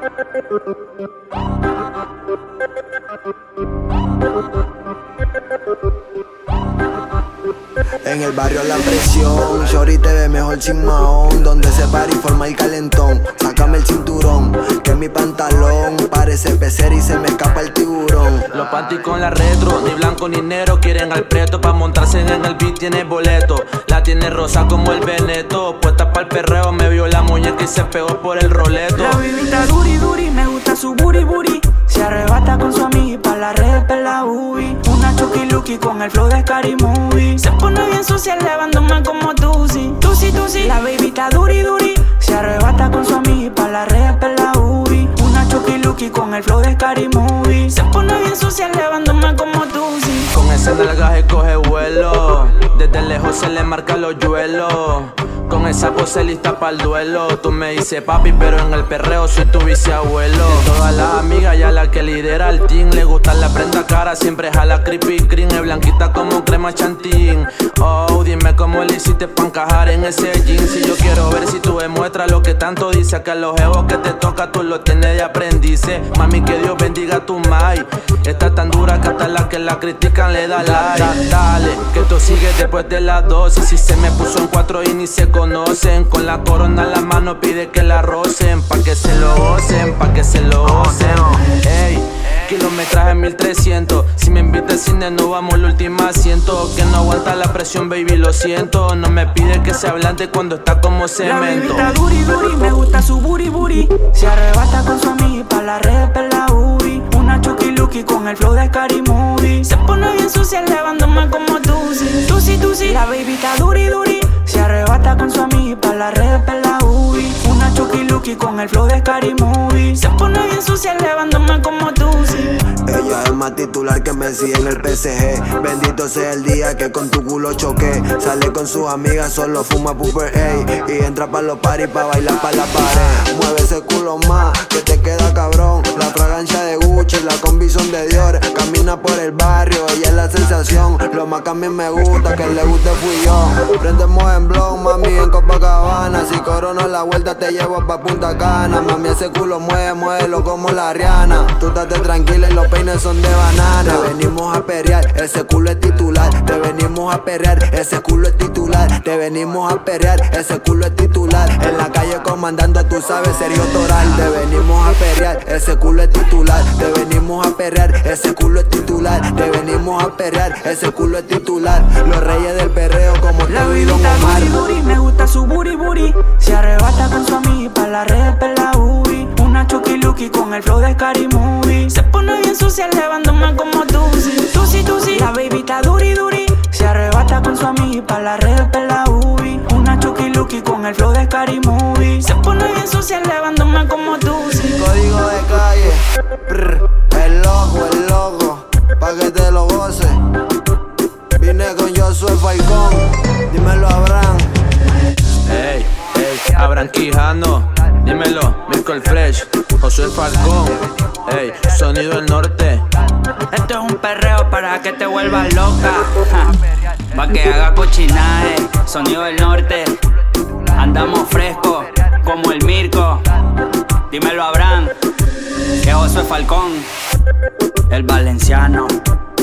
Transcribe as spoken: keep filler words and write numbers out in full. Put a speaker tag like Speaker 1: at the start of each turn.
Speaker 1: En el barrio la presión, shorty te ve mejor sin mahón. Donde se para y forma el calentón. Sácame el cinturón, que mi pantalón parece pecera y se me escapa el tiburón.
Speaker 2: Los panty con la retro, ni blanco ni negro. Quieren al preto pa' montarse en el beat, tiene boleto. La tiene rosa como el Veneto. Puesta pa'l perreo, me vio la muñeca y se pegó por el roleto.
Speaker 3: La bibita duri duri, me gusta su booty booty. Se arrebata con su amiga y pa' la red pela ubi. Una chucky lucky con el flow de Scary Movie. Se pone bien social levándome como Tusi, Tusi, Tusi. La bibita duri duri, se arrebata con su amiga y pa' la red pela ubi. Una chucky lucky con el flow de Scary Movie. Se pone bien social levándome como Tusi.
Speaker 2: Con ese nalgaje coge vuelo. Desde lejos se le marca los yuelos. Con esa pose lista pa'l duelo. Tú me dices papi, pero en el perreo soy tu bisabuelo. De todas las amigas y a la que lidera el team, le gusta la prenda cara, siempre jala creepy green. Es blanquita como crema chantín. Oh, dime cómo le hiciste pa' encajar en ese jean. Si yo quiero ver si tú demuestras lo que tanto dice. Que a los jevos que te toca tú lo tienes de aprendice. Mami, que Dios bendiga tu mai. Está tan dura que hasta la que la critican le da like. Da, dale, que esto sigue después de las doce. Si se me puso en cuatro y ni se conocen. Con la corona en la mano pide que la rocen. Pa' que se lo gocen, pa' que se lo gocen. Ey, kilometraje mil trescientos. Si me invita al cine no vamos al último asiento. Que no aguanta la presión, baby, lo siento. No me pide que se ablande cuando está como cemento.
Speaker 3: La bibita duri duri, me gusta su booty booty. Se arrebata con su amiga y pa' la red pela ubi. Una chucky lucky con el flow de Scary Movie. Se pone bien sucia levándome como Tusi, Tusi, Tusi. La bibita duri duri, se arrebata con su amiga y pa' la red pela ubi. Una chucky lucky con el flow de Scary Movie. Se pone bien sucia levándome como Tusi.
Speaker 1: Ella es más titular que Messi en el P S G. Bendito sea el día que con tu culo choqué. Sale con sus amigas, solo fuma pooper, ey. Y entra pa' los parties pa' bailar pa' la pared. Mueve ese culo más, que te queda cabrón. La fragancia de Gucci, la combi son de Dior. Camina por el barrio, ella es la sensación. Lo más que a mí me gusta, que le guste fui yo. Prendemos en blog, mami, en Copacabana. Si corono la vuelta te llevo pa' Punta Cana. Mami, ese culo mueve, muévelo como la Rihanna. Tú estate tranquila y los peines son de banana. Te venimos a perrear, ese culo es titular. Te venimos a perrear, ese culo es titular. Te venimos a perrear, ese culo es titular. En la calle comandando, tú sabes, serio toral. Te venimos a perrear, ese culo es titular. Te venimos a perrear, ese culo es titular. Te venimos a perrear, ese culo es titular. Los reyes del perreo como
Speaker 3: La
Speaker 1: tú y
Speaker 3: bibita
Speaker 1: Don Omar.
Speaker 3: duri duri, me gusta su booty booty. Se arrebata con su amiga y pa' la red pela ubi. Una chucky lucky con el flow de Scary Movie. Se pone bien sucia levándome como Tusi, Tusi, Tusi. La bibita duri duri, se arrebata con su amiga y pa' la red pela ubi. Una chucky lucky con el flow de Scary Movie. Se pone bien sucia levándome como Tusi.
Speaker 1: Código de calle, prr, el loco, el loco, pa' que te lo goces. Vine con Josué Falcón, dímelo a Abraham.
Speaker 2: Ey, ey, Abraham Quijano, dímelo, Mirko Fresh, Josué Falcón. Ey, sonido del norte.
Speaker 3: Esto es un perreo para que te vuelvas loca, ja. Pa' que haga cochinaje, sonido del norte. Andamos fresco, como el Mirko. Dímelo a Abraham, que Josué Falcón, el valenciano.